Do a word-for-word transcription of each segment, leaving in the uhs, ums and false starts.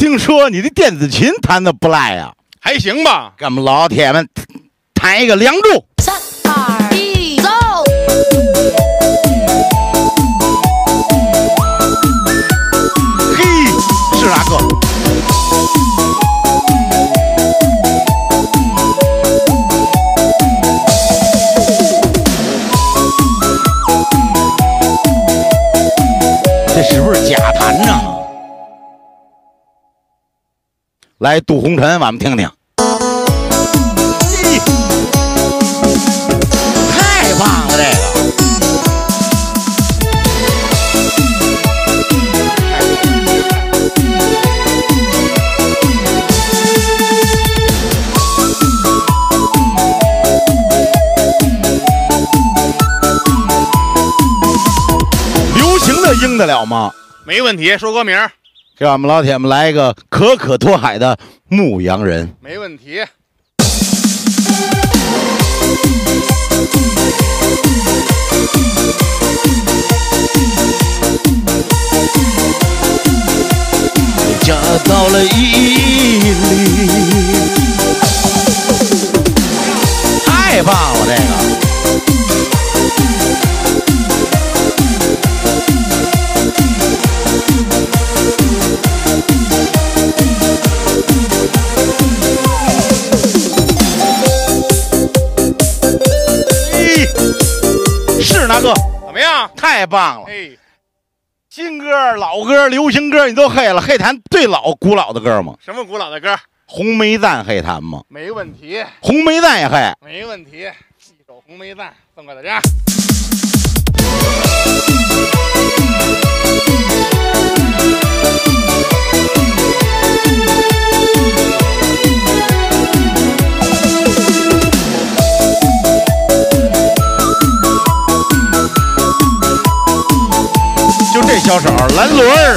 听说你的电子琴弹的不赖呀、啊， 还行吧？ 给我们老铁们弹一个《梁祝》。 三二一，走！ 嘿，是哪个？这是不是假弹呢？来，杜红尘，我们听听。太棒了，这个！流行的应得了吗？ 没问题，说歌名。 给我们老铁们来一个可可托海的《牧羊人》。 没问题。 家到了伊犁，太棒了，这个。是哪个？ 怎么样？ 太棒了！ 哎， 新歌、老歌、流行歌你都会了，会弹最老、古老的歌吗？ 什么古老的歌？ 红梅赞会弹吗？ 没问题。 红梅赞也会。 没问题，一首红梅赞送给大家。 就这小手，蓝轮儿，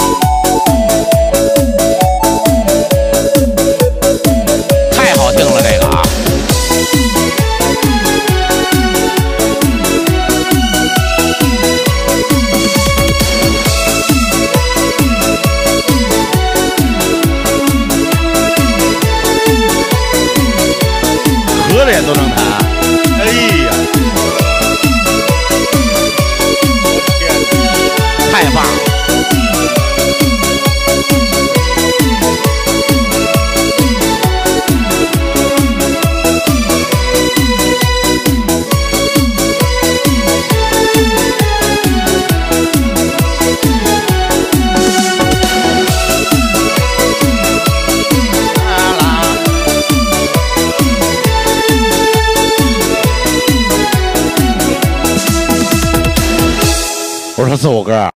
太好听了，这个啊！合着也都能弹，哎呀！太棒了！我说四五哥。